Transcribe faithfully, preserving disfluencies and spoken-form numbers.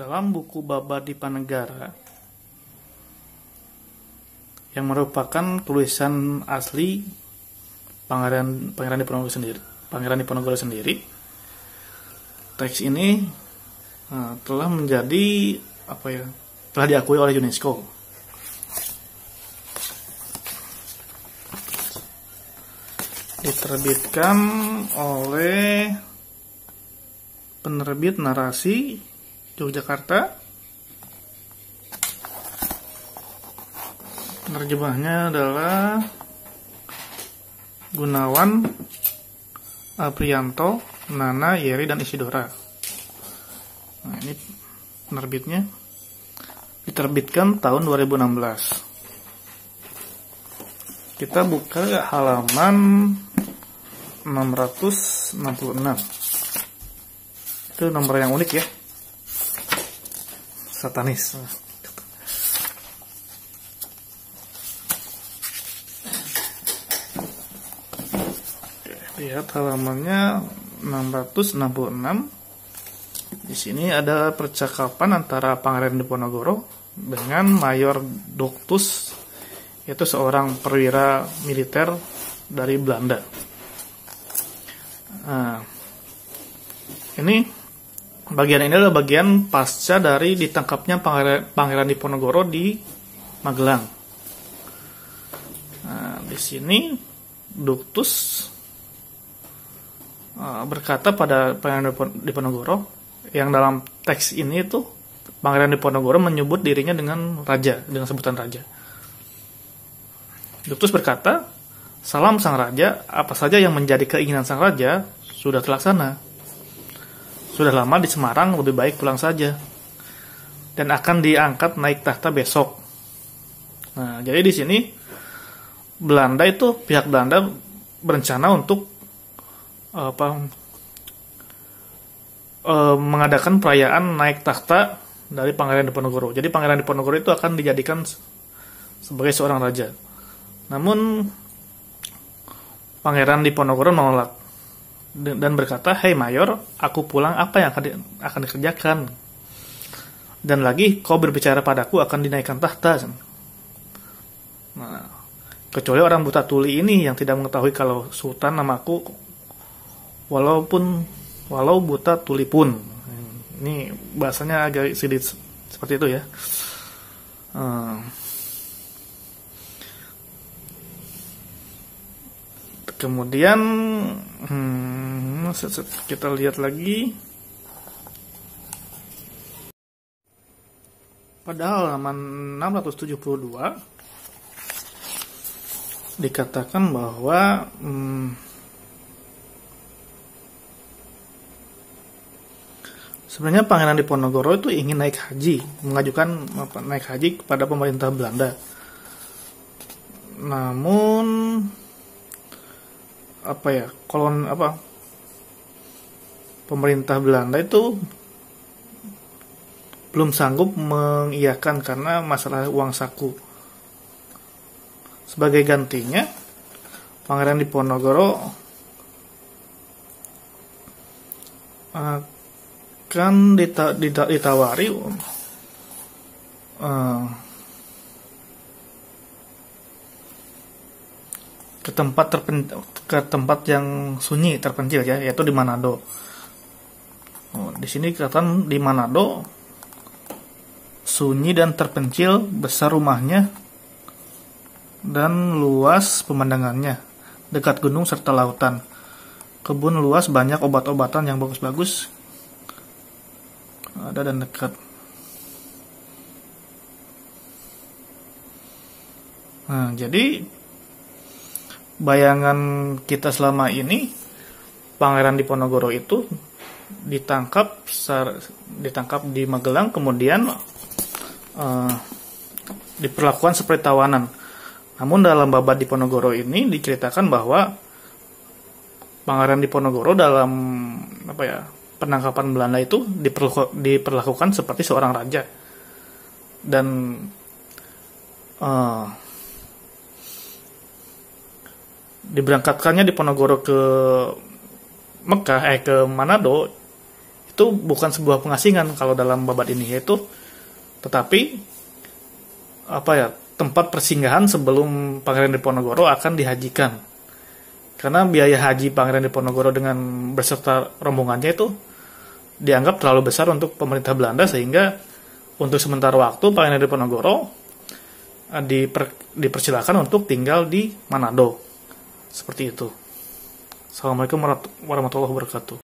dalam buku Babad Dipanegara yang merupakan tulisan asli Pangeran Pangeran Diponegoro sendiri. Pangeran Diponegoro sendiri. Teks ini uh, telah menjadi apa ya? Telah diakui oleh UNESCO. Diterbitkan oleh penerbit Narasi Yogyakarta. Penerjemahnya adalah Gunawan Aprianto, Nana, Yeri, dan Isidora. Nah, ini penerbitnya. Diterbitkan tahun dua ribu enam belas. Kita buka halaman enam ratus enam puluh enam. Itu nomor yang unik ya. Satanis. Lihat halamannya enam ratus enam puluh enam. Di sini ada percakapan antara Pangeran Diponegoro dengan Mayor Doctus, yaitu seorang perwira militer dari Belanda. Nah, ini bagian ini adalah bagian pasca dari ditangkapnya Pangeran, Pangeran Diponegoro di Magelang. Nah, di sini Doctus uh, berkata pada Pangeran Diponegoro, yang dalam teks ini itu Pangeran Diponegoro menyebut dirinya dengan raja, dengan sebutan raja. Doctus berkata, "Salam sang raja, apa saja yang menjadi keinginan sang raja sudah terlaksana. Sudah lama di Semarang, lebih baik pulang saja. Dan akan diangkat naik tahta besok." Nah, jadi di sini Belanda itu, pihak Belanda berencana untuk apa? E, mengadakan perayaan naik tahta dari Pangeran Diponegoro. Jadi Pangeran Diponegoro itu akan dijadikan sebagai seorang raja. Namun Pangeran Diponegoro menolak dan berkata, "Hei Mayor, aku pulang, apa yang akan, di, akan dikerjakan? Dan lagi kau berbicara padaku akan dinaikkan tahta." Nah, kecuali orang buta tuli ini yang tidak mengetahui kalau Sultan namaku, walaupun walau buta tuli pun. Ini bahasanya agak sedikit seperti itu ya. Hmm. Kemudian hmm, kita lihat lagi pada halaman enam ratus tujuh puluh dua dikatakan bahwa hmm, sebenarnya Pangeran Diponegoro itu ingin naik haji, mengajukan apa, naik haji kepada pemerintah Belanda. Namun apa ya, kolon apa pemerintah Belanda itu belum sanggup mengiyakan karena masalah uang saku. Sebagai gantinya, Pangeran Diponegoro akan dita, dita, ditawari uh, ke tempat terpen, ke tempat yang sunyi terpencil ya, yaitu di Manado. Oh, di sini dikatakan di Manado sunyi dan terpencil, besar rumahnya dan luas pemandangannya, dekat gunung serta lautan. Kebun luas, banyak obat-obatan yang bagus-bagus ada dan dekat. Nah, jadi bayangan kita selama ini Pangeran Diponegoro itu ditangkap ditangkap di Magelang, kemudian uh, diperlakukan seperti tawanan. Namun dalam Babad Diponegoro ini diceritakan bahwa Pangeran Diponegoro dalam apa ya, penangkapan Belanda itu diperlaku, diperlakukan seperti seorang raja. Dan uh, diberangkatkannya Diponegoro ke Mekah, eh ke Manado, itu itu bukan sebuah pengasingan kalau dalam babat ini, yaitu tetapi apa ya, tempat persinggahan sebelum Pangeran Diponegoro akan dihajikan. Karena biaya haji Pangeran Diponegoro dengan beserta rombongannya itu dianggap terlalu besar untuk pemerintah Belanda, sehingga untuk sementara waktu Pangeran Diponegoro diper, dipersilakan untuk tinggal di Manado. Seperti itu. Assalamualaikum warahmatullahi wabarakatuh.